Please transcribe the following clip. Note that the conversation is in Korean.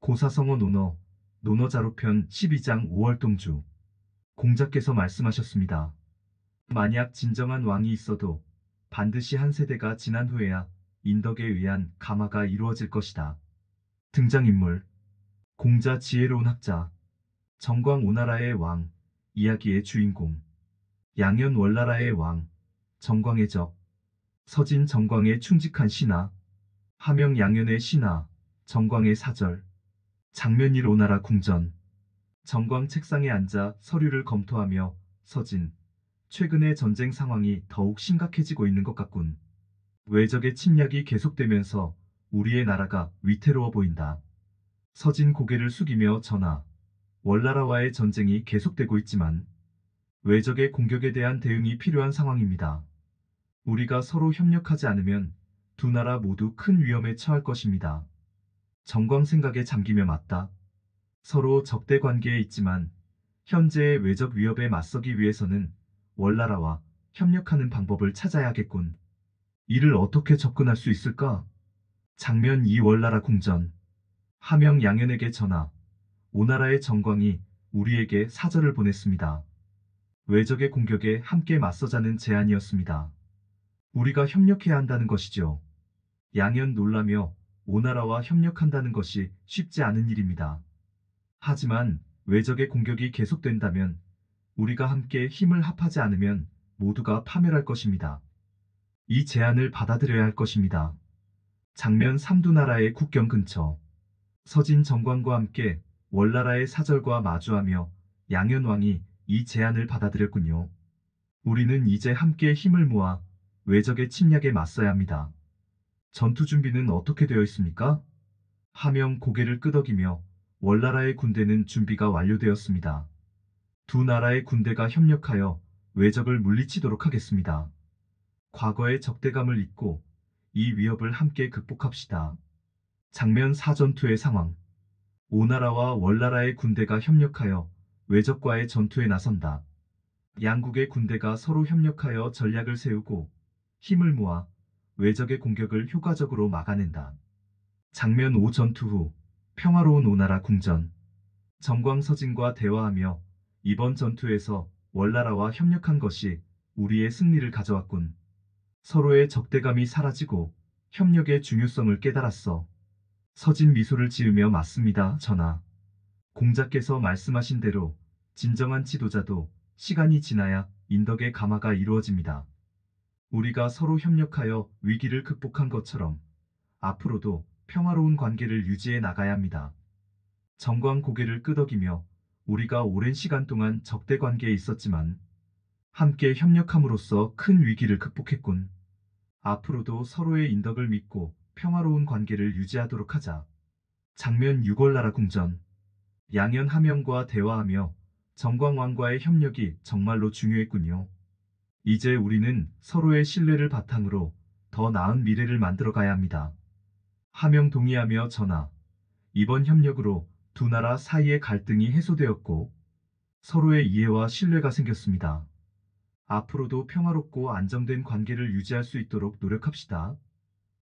고사성어 논어자로편 12장 5월 동주 공자께서 말씀하셨습니다. 만약 진정한 왕이 있어도 반드시 한 세대가 지난 후에야 인덕에 의한 감화가 이루어질 것이다. 등장인물 공자 지혜로운 학자 정광 오나라의 왕 이야기의 주인공 양현 월나라의 왕 정광의 적 서진 정광의 충직한 신하 하명 양현의 신하 정광의 사절 장면일 오나라 궁전 정광 책상에 앉아 서류를 검토하며 서진 최근의 전쟁 상황이 더욱 심각해지고 있는 것 같군. 외적의 침략이 계속되면서 우리의 나라가 위태로워 보인다. 서진 고개를 숙이며 전하 월나라와의 전쟁이 계속되고 있지만 외적의 공격에 대한 대응이 필요한 상황입니다. 우리가 서로 협력하지 않으면 두 나라 모두 큰 위험에 처할 것입니다. 정광 생각에 잠기며 맞다. 서로 적대 관계에 있지만 현재의 외적 위협에 맞서기 위해서는 월나라와 협력하는 방법을 찾아야겠군. 이를 어떻게 접근할 수 있을까? 장면 2 월나라 궁전 하명 양현에게 전하 오나라의 정광이 우리에게 사절을 보냈습니다. 외적의 공격에 함께 맞서자는 제안이었습니다. 우리가 협력해야 한다는 것이죠. 양현 놀라며 오나라와 협력한다는 것이 쉽지 않은 일입니다. 하지만 외적의 공격이 계속된다면 우리가 함께 힘을 합하지 않으면 모두가 파멸할 것입니다. 이 제안을 받아들여야 할 것입니다. 장면 삼두나라의 국경 근처 서진 정광과 함께 월나라의 사절과 마주하며 양현왕이 이 제안을 받아들였군요. 우리는 이제 함께 힘을 모아 외적의 침략에 맞서야 합니다. 전투 준비는 어떻게 되어 있습니까? 하명 고개를 끄덕이며 월나라의 군대는 준비가 완료되었습니다. 두 나라의 군대가 협력하여 외적을 물리치도록 하겠습니다. 과거의 적대감을 잊고 이 위협을 함께 극복합시다. 장면 4전투의 상황 오나라와 월나라의 군대가 협력하여 외적과의 전투에 나선다. 양국의 군대가 서로 협력하여 전략을 세우고 힘을 모아 외적의 공격을 효과적으로 막아낸다. 장면 5 전투 후 평화로운 오나라 궁전 정광 서진과 대화하며 이번 전투에서 월나라와 협력한 것이 우리의 승리를 가져왔군. 서로의 적대감이 사라지고 협력의 중요성을 깨달았어. 서진 미소를 지으며 맞습니다, 전하. 공자께서 말씀하신 대로 진정한 지도자도 시간이 지나야 인덕의 감화가 이루어집니다. 우리가 서로 협력하여 위기를 극복한 것처럼 앞으로도 평화로운 관계를 유지해 나가야 합니다. 정광 고개를 끄덕이며 우리가 오랜 시간 동안 적대 관계에 있었지만 함께 협력함으로써 큰 위기를 극복했군. 앞으로도 서로의 인덕을 믿고 평화로운 관계를 유지하도록 하자. 장면 6월 나라 궁전 양현 하명과 대화하며 정광왕과의 협력이 정말로 중요했군요. 이제 우리는 서로의 신뢰를 바탕으로 더 나은 미래를 만들어 가야 합니다. 하명 동의하며 전하 이번 협력으로 두 나라 사이의 갈등이 해소되었고 서로의 이해와 신뢰가 생겼습니다. 앞으로도 평화롭고 안정된 관계를 유지할 수 있도록 노력합시다.